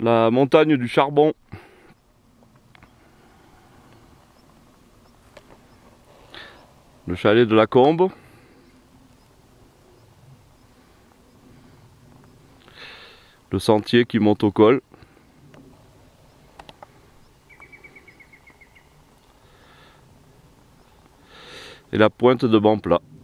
La montagne du charbon. Le chalet de la Combe. Le sentier qui monte au col. Et la pointe de Banplat.